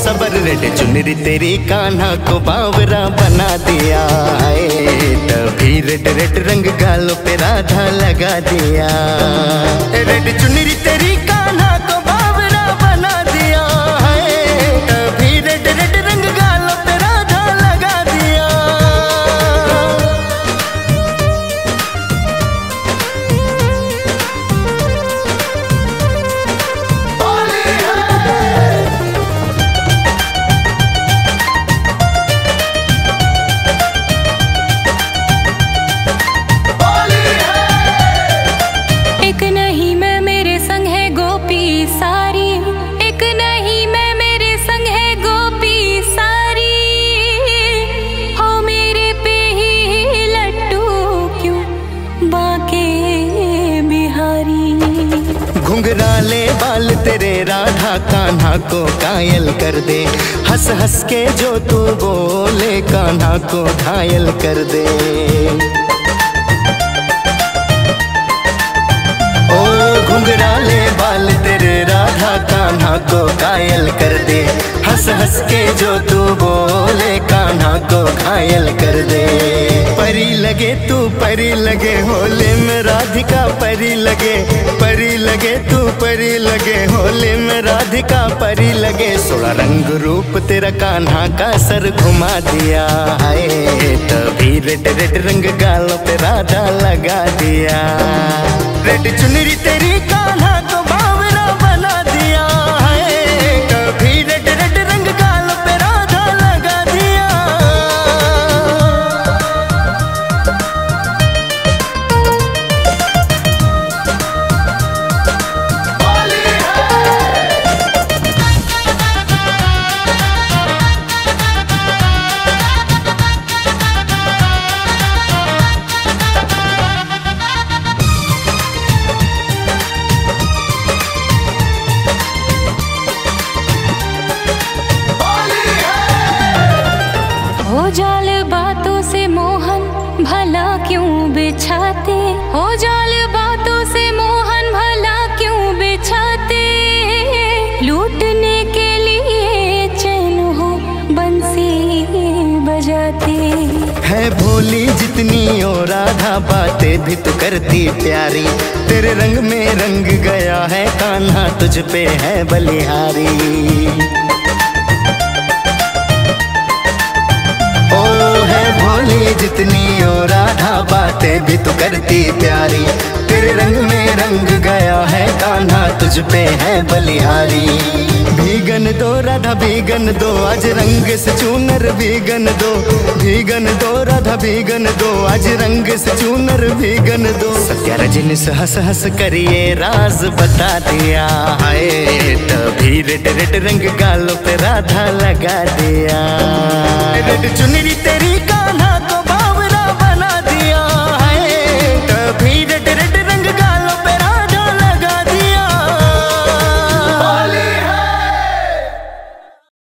सबर रेड चुनरी तेरी कान्हा को बावरा बना दिया है। तभी रेड रेड रंग गालों पे राधा लगा दिया। रेड चुनरी तेरी कान्हा को बावरा बना दिया है। तभी रेड रेड रंग गालों पे राधा लगा दिया। एक नहीं मैं मेरे संग है गोपी सारी, एक नहीं मैं मेरे संग है गोपी सारी। हो मेरे पे ही लट्टू क्यों बाके बिहारी। घुंघराले बाल तेरे राधा कान्हा को कायल कर दे। हंस हंस के जो तू बोले कान्हा को घायल कर दे। घुंघराले बाल तेरे राधा कान्हा को घायल कर दे। हंस हंस के जो तू बोले कान्हा को घायल कर दे। परी लगे तू परी लगे होले में राधिका परी लगे। परी लगे तू परी लगे होले में राधिका परी लगे। 16 रंग रूप तेरा कान्हा का सर घुमा दिया है। तभी रेड रेड रंग गालों पे राधा लगा दिया। रेड चुनरी तेरी कान्हा को बावरा बना दिया है। कभी रेड रेड रंग गालों पे राधा लगा दिया। हो जाल बातों से मोहन भला क्यों बिछाते। हो जाल बातों से मोहन भला क्यों बिछाते। लूटने के लिए चैन हो बंसी बजाते। है भोली जितनी ओ राधा बातें भी तो करती प्यारी। तेरे रंग में रंग गया है कान्हा तुझ पे है बलिहारी। जितनी ओ राधा बातें भी तो करती प्यारी। तेरे रंग में रंग गया है कान्हा तुझ पे है बलिहारी। भीगन दो राधा भीगन दो आज रंग से चूनर भीगन दो। भीगन दो राधा भीगन दो आज रंग से चूनर भीगन दो। सत्या रजनीश हंस हंस करिए राज बता दिया है। तभी रेड रेड रंग गालों पे राधा लगा दिया। रेड चुनरी तेरी